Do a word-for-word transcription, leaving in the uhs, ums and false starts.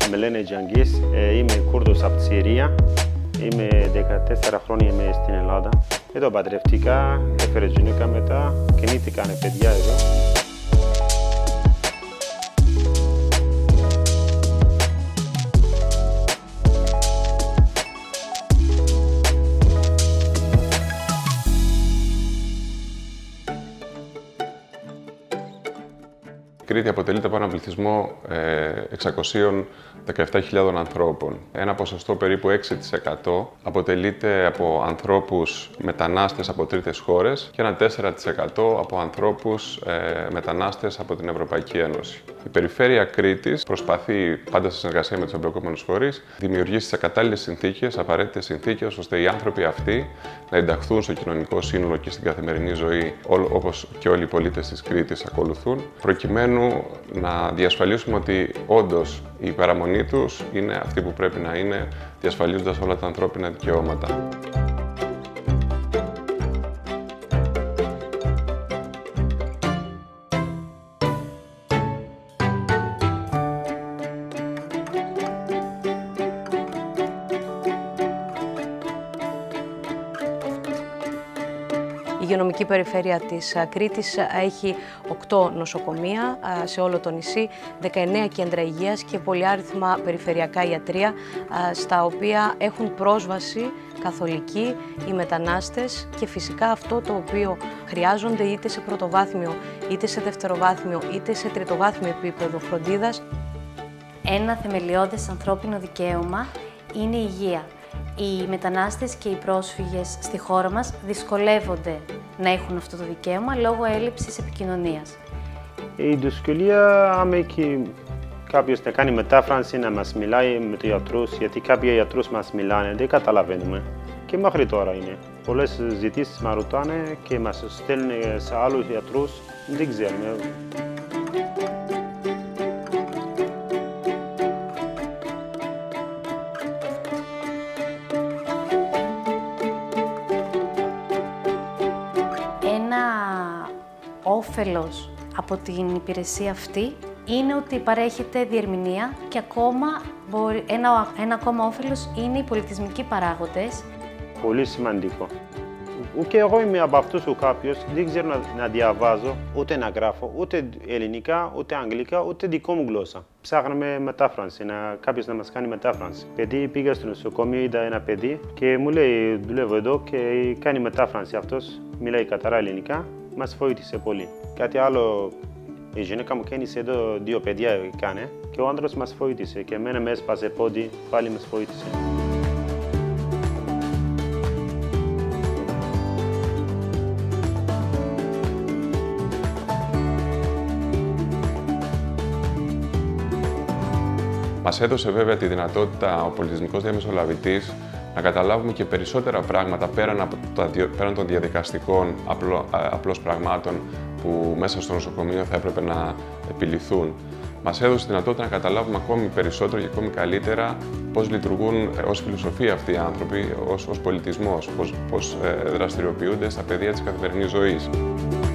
Με λένε Gankez, είμαι Κούρδος από τη Συρία. Είμαι δεκατέσσερα χρόνια είμαι στην Ελλάδα. Εδώ παντρευτήκα, έφερε γυναίκα μετά, κινήθηκαν παιδιά εδώ. Η Κρήτη αποτελείται από έναν πληθυσμό εξακοσίων δεκαεπτά χιλιάδων ανθρώπων. Ένα ποσοστό περίπου έξι τοις εκατό αποτελείται από ανθρώπους μετανάστες από τρίτες χώρες και ένα τέσσερα τοις εκατό από ανθρώπους ε, μετανάστες από την Ευρωπαϊκή Ένωση. Η περιφέρεια Κρήτης προσπαθεί, πάντα σε συνεργασία με τους εμπλεκόμενους φορείς, δημιουργήσει τις κατάλληλες συνθήκες, απαραίτητες συνθήκες, ώστε οι άνθρωποι αυτοί να ενταχθούν στο κοινωνικό σύνολο και στην καθημερινή ζωή, όπως και όλοι οι πολίτες της Κρήτης ακολουθούν, προκειμένου να διασφαλίσουμε ότι όντως η παραμονή τους είναι αυτή που πρέπει να είναι, διασφαλίζοντας όλα τα ανθρώπινα δικαιώματα. Η υγειονομική περιφέρεια της Κρήτης έχει οκτώ νοσοκομεία σε όλο το νησί, δεκαεννέα κέντρα υγείας και πολυάριθμα περιφερειακά ιατρεία, στα οποία έχουν πρόσβαση καθολικοί οι μετανάστες και φυσικά αυτό το οποίο χρειάζονται είτε σε πρωτοβάθμιο, είτε σε δευτεροβάθμιο, είτε σε τριτοβάθμιο επίπεδο φροντίδας. Ένα θεμελιώδες ανθρώπινο δικαίωμα είναι η υγεία. Οι μετανάστες και οι πρόσφυγες στη χώρα μας δυσκολεύονται να έχουν αυτό το δικαίωμα λόγω έλλειψης επικοινωνίας. Η δυσκολία, άμα και κάποιος να κάνει μετάφραση, να μας μιλάει με τους γιατρούς, γιατί κάποιοι γιατρούς μας μιλάνε, δεν καταλαβαίνουμε. Και μέχρι τώρα είναι. Πολλές ζητήσεις μας ρωτάνε και μας στέλνουν σε άλλους γιατρούς, δεν ξέρουμε. Όφελος από την υπηρεσία αυτή είναι ότι παρέχεται διερμηνία και ακόμα μπορεί, ένα, ένα ακόμα όφελος είναι οι πολιτισμικοί παράγοντες. Πολύ σημαντικό. Και εγώ είμαι από αυτούς ο κάποιος, δεν ξέρω να, να διαβάζω, ούτε να γράφω, ούτε ελληνικά, ούτε αγγλικά, ούτε δικό μου γλώσσα. Ψάχναμε μετάφραση, να, κάποιος να μας κάνει μετάφραση. Παιδί, πήγα στο νοσοκομείο, είδα ένα παιδί και μου λέει δουλεύω εδώ και κάνει μετάφραση αυτός, μιλάει καθαρά ελληνικά. Μας βοήθησε πολύ. Κάτι άλλο, η γυναίκα μου καίνησε εδώ δύο παιδιά κάνε και ο άντρας μας βοήθησε και εμένα με έσπασε πόδι, πάλι μας βοήθησε. Μας έδωσε βέβαια τη δυνατότητα ο πολιτισμικός διαμεσολαβητής να καταλάβουμε και περισσότερα πράγματα πέραν, από τα, πέραν των διαδικαστικών απλό, απλώς πραγμάτων που μέσα στο νοσοκομείο θα έπρεπε να επιληθούν. Μας έδωσε τη δυνατότητα να καταλάβουμε ακόμη περισσότερο και ακόμη καλύτερα πώς λειτουργούν ως φιλοσοφία αυτοί οι άνθρωποι, ως, ως πολιτισμός, πώς, πώς δραστηριοποιούνται στα πεδία της καθημερινής ζωής.